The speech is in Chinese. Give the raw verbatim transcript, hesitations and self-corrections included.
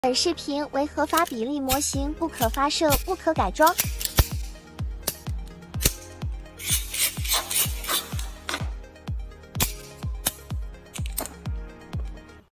本视频为合法比例模型，不可发射，不可改装。